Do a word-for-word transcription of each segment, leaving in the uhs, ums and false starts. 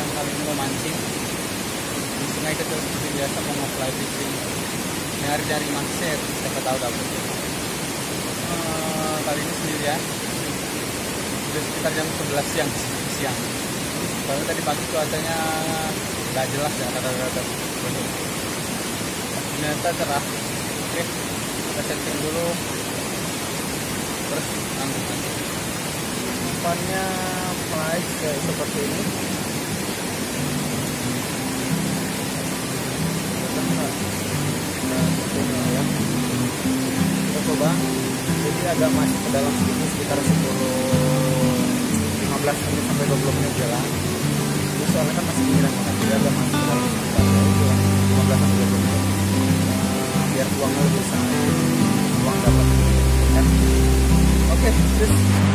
kali ini mau mancing di sungai kecil seperti biasa, mau nge-fly fishing, nyari-nyari manset, siapa tahu dapet. Uh, kali ini sendirian, udah sekitar jam sebelas siang siang. Soalnya tadi pagi cuacanya nggak jelas ya, rada-rada bening. Ternyata cerah. Oke, kita setting dulu, terus lanjut lanjut. Umpannya flies kayak seperti ini. Ya. Kita coba, jadi agak masuk ke dalam sedikit, sekitar sepuluh lima belas menit sampai dua puluh menit jalan. Ini soalnya kan masih pinggiran banget, jadi agak masuk ke dalam sekitar lima belas sampai dua puluh menit. Nah, biar uangnya lebih sangat, uang dapat ya. Oke, terus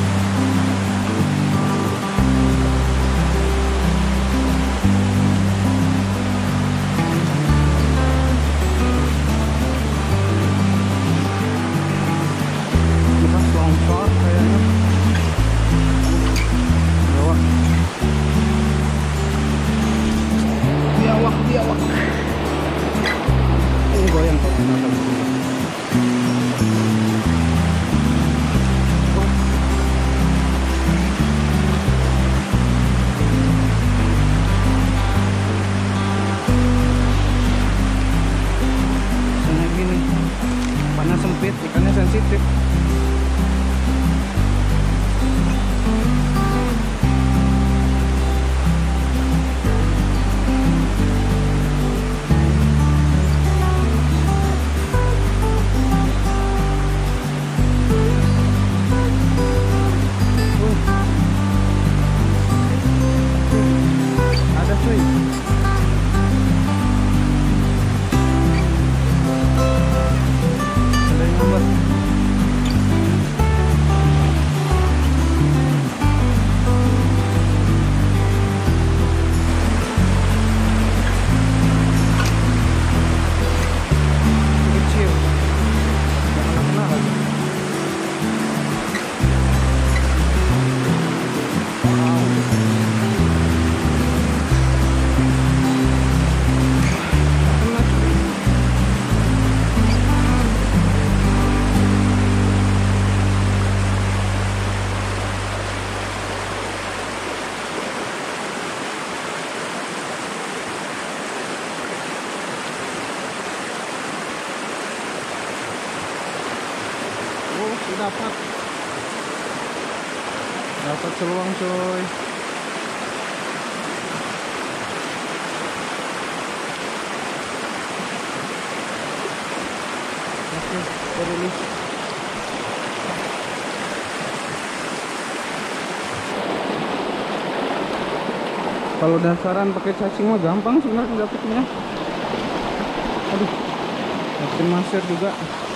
sempit, ikannya sensitif. Uh. Ada cuy. Dapat dapat seluang coy. Oke, rilis. Kalau dasaran pakai cacing mah gampang sebenarnya dapetnya. Aduh, dapetin maser juga,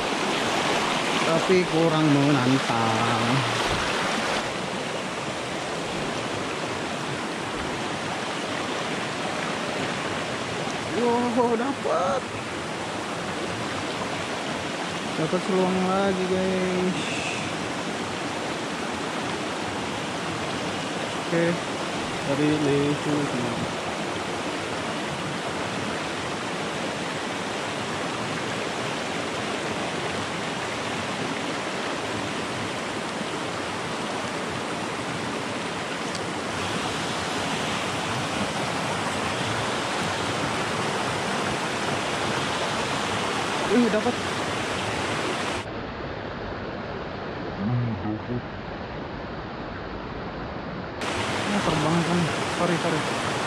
tapi kurang menantang. Wow, dapat dapat seluang lagi guys. Oke, dari lesu semua. Wih, dapat. Nah, terbang kan. Sorry, sorry.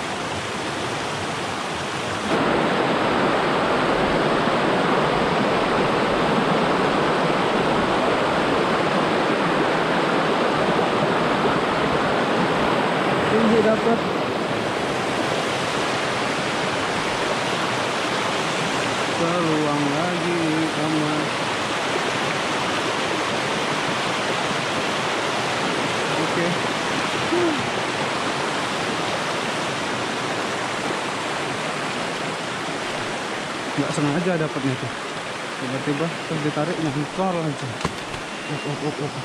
Tinggi dapat. Peluang lagi sama. Oke. Nggak sengaja dapatnya tuh. Tiba-tiba terus ditarik nyangkol aja. Oh, oh, oh, oh.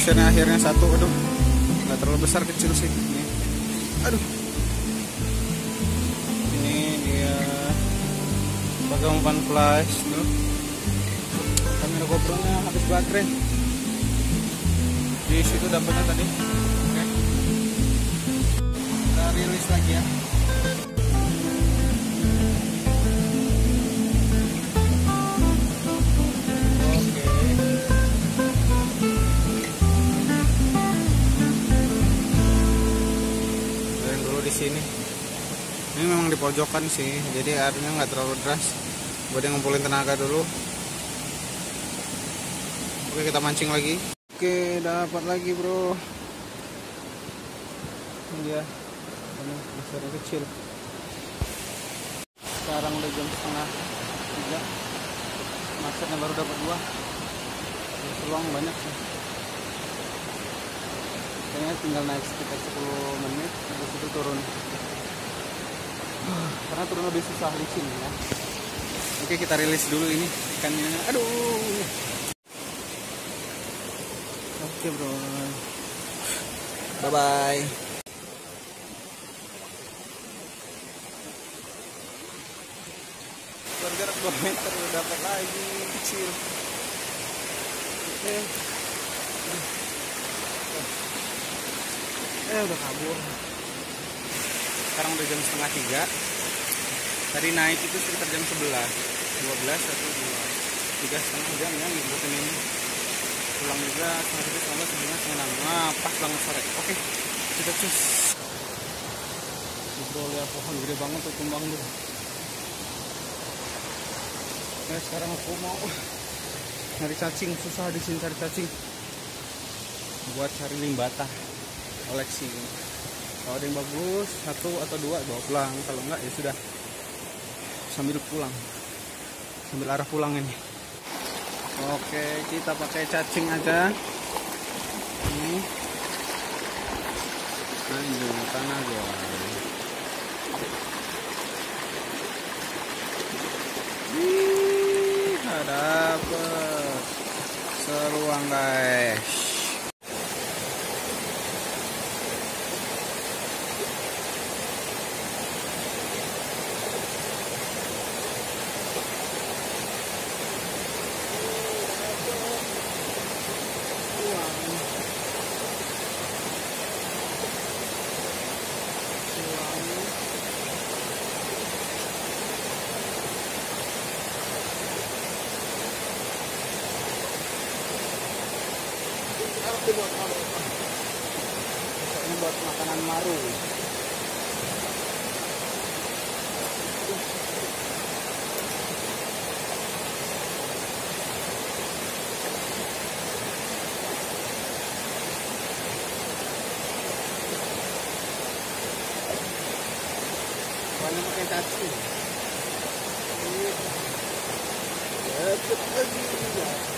Boxernya akhirnya satu, aduh nggak terlalu besar, kecil sih ini. Aduh, ini dia pakai umpan flash tuh. Kamera GoPro nya habis baterai. Di situ dapatnya tadi. Oke, kita rilis lagi ya. Di sini ini memang di pojokan sih, jadi airnya nggak terlalu deras buat yang ngumpulin tenaga dulu. Oke, kita mancing lagi. Oke, dapat lagi bro. Ini dia, ini besarnya kecil. Sekarang udah jam setengah tiga, maksudnya baru dapat dua. Peluang banyak sih, kayaknya tinggal naik sekitar sepuluh menit, habis itu turun. Karena turun lebih susah, licin ya. Oke, kita rilis dulu ini ikannya. Aduh. Oke bro, bye bye. Berjarak dua meter udah dapat lagi kecil. Oke. Eh udah kabur. Sekarang udah jam setengah tiga. Tadi naik itu sekitar jam sebelas, dua belas atau dua, tiga setengah jam ya ngikutin ini. Pulang juga setengah tiga, setengah setengah setengah enam. Nah, pas banget sore. Oke, kita cus. Bro, lihat pohon gede banget tuh, tumbang tuh. Nah, sekarang aku mau nyari cacing. Susah di sini cari cacing. Buat cari limbata koleksi. Kalau ada yang bagus satu atau dua bawa pulang, kalau enggak ya sudah sambil pulang, sambil arah pulang ini. Oke, kita pakai cacing aja ini. Anjing tanah gua. Ih, dapet seruang guys. Buat ini buat makanan maru. Banyak pakai cacing. Ini dapat lagi.